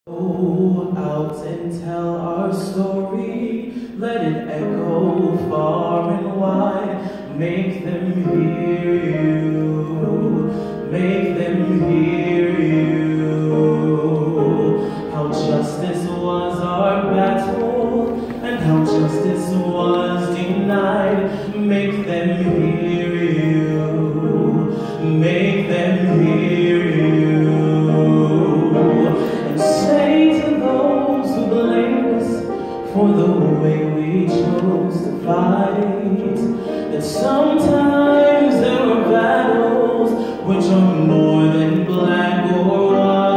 Go out and tell our story, let it echo far and wide, make them hear you, make them hear you. How justice was our battle, and how justice was denied, make them hear you, make them hear you. For the way we chose to fight, that sometimes there are battles which are more than black or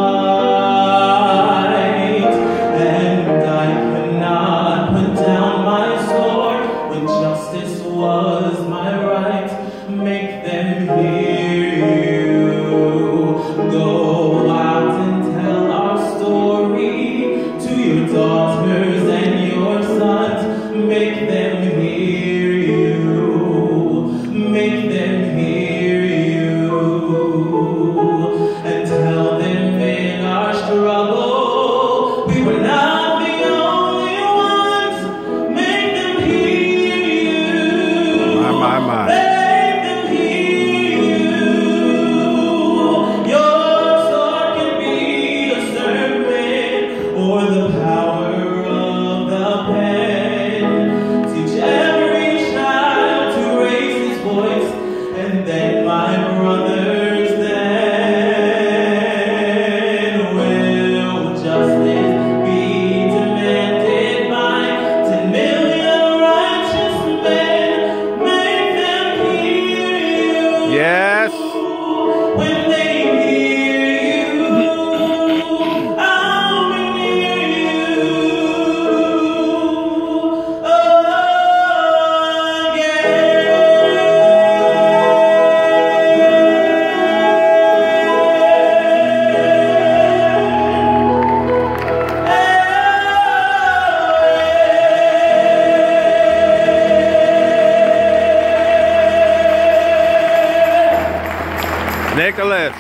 white, and I cannot put down my sword when justice was my right. Make them hear you. Go out and tell our story to your daughters and your sons, make them hear you, make them hear you, and tell them in our struggle we were not the only ones. Make them hear you. My. Make them hear you. Your sword can be a serpent or the power of the pen. Teach every child to raise his voice, and then my brothers, then will justice be demanded by 10 million righteous men. Make them hear you. Yes. When they hear you, I'll be near you. Nicholas.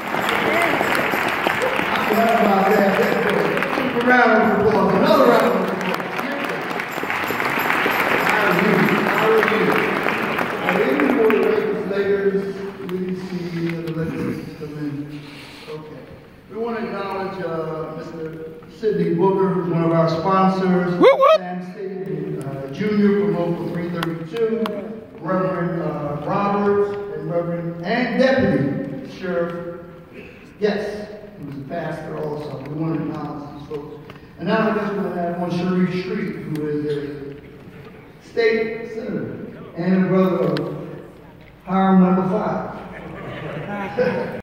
Round of applause. Another round of applause. How are you? Even for the legislators, we see the legislators come in. Okay. We want to acknowledge Mr. Sidney Booker, who's one of our sponsors. Sam State Jr. from Local 332. Reverend Roberts and Deputy Sheriff, yes, who's a pastor also. We want to acknowledge these folks. And now I just want to have one Sharif Street, who is a state senator and a brother of Hiram number 5.